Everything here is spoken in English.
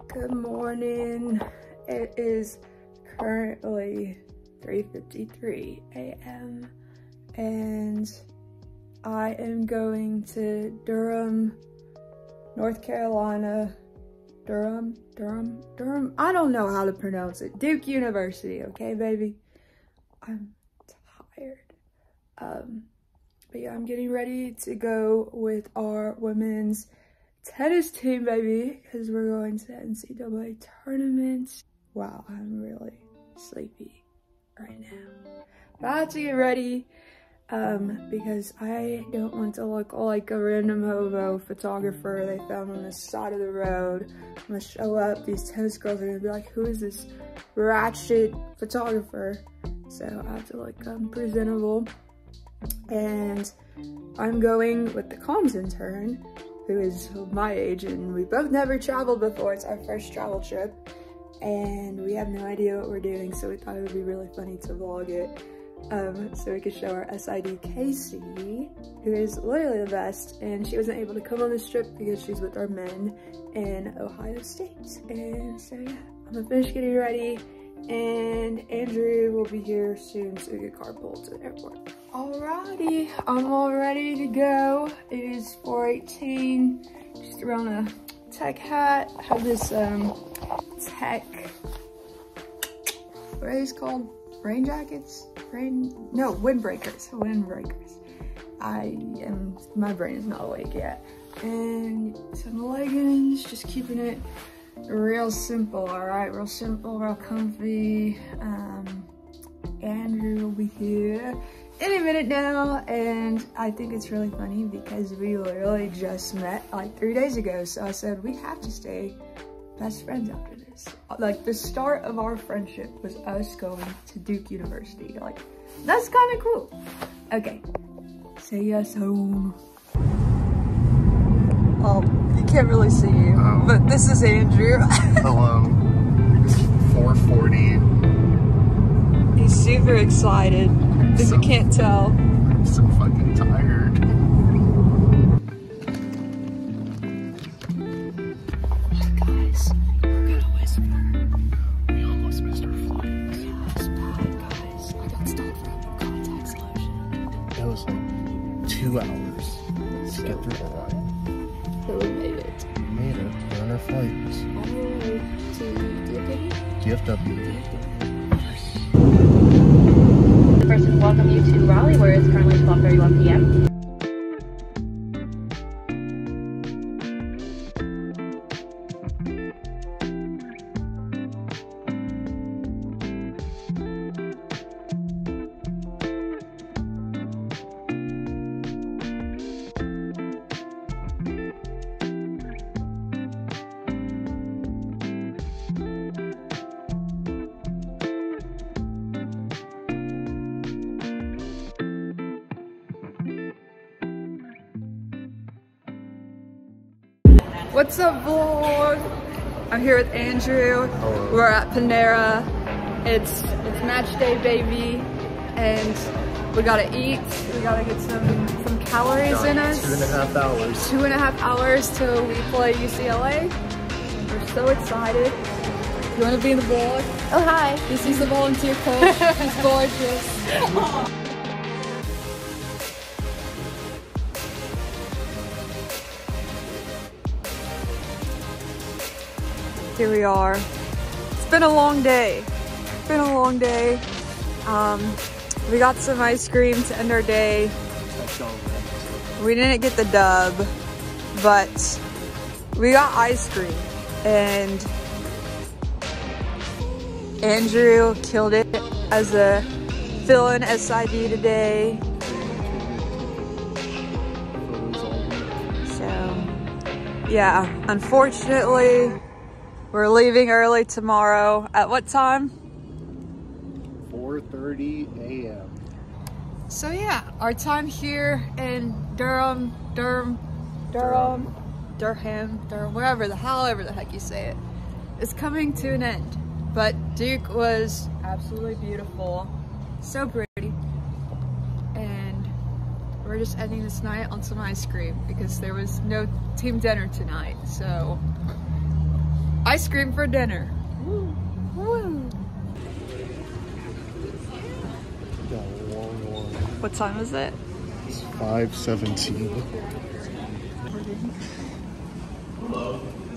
Good morning. It is currently 3:53 a.m. and I am going to Durham, North Carolina. Durham. I don't know how to pronounce it. Duke University, okay, baby? I'm tired. But yeah, I'm getting ready to go with our women's tennis team, baby, because we're going to the NCAA tournament. Wow, I'm really sleepy right now. But I have to get ready because I don't want to look like a random hobo photographer they found on the side of the road. I'm gonna show up, these tennis girls are gonna be like, who is this ratchet photographer? So I have to look presentable. And I'm going with the comms intern, who is my age, and we both never traveled before. It's our first travel trip, and we have no idea what we're doing, so we thought it would be really funny to vlog it, so we could show our SID Casey, who is literally the best, and she wasn't able to come on this trip because she's with our men in Ohio State. And so yeah, I'm gonna finish getting ready, and Andrew will be here soon so we get carpool to the airport. Alrighty, I'm all ready to go. It is 4:18. Just around a tech hat. I have this tech, what are these called? Rain jackets? No, windbreakers. Windbreakers. My brain is not awake yet. And some leggings, just keeping it real simple, alright? Real simple, real comfy. Andrew will be here any minute now, and I think it's really funny because we literally just met like 3 days ago, so I said we have to stay best friends after this. Like, the start of our friendship was us going to Duke University. Like, that's kind of cool. Okay, say yes home. You can't really see you, but this is Andrew. Hello. It's 4:40. He's super excited, if you can't tell. I'm so fucking tired. Guys, we're gonna whisper. We almost missed our flight. Yeah, it's bad, guys. I got stopped for having contact solution. It was like 2 hours to get through the line. So we made it. We made it. We're on our flights. All the way to DFW. First, welcome you to Raleigh, where it's currently 12:31 p.m. What's up, vlog? I'm here with Andrew. Hello. We're at Panera. It's match day, baby, and we gotta eat. We gotta get some calories in us. 2.5 hours. 2.5 hours till we play UCLA. We're so excited. You wanna be in the vlog? Oh, hi. This is the volunteer coach. She's gorgeous. Here we are. It's been a long day. It's been a long day. We got some ice cream to end our day. We didn't get the dub, but we got ice cream, and Andrew killed it as a fill-in SID today. So, yeah, unfortunately, we're leaving early tomorrow. At what time? 4:30 a.m. So yeah, our time here in Durham, wherever however the heck you say it, is coming to an end. But Duke was absolutely beautiful, so pretty, and we're just ending this night on some ice cream because there was no team dinner tonight. So ice cream for dinner. Woo. Got a long line. What time is it? It's 5:17.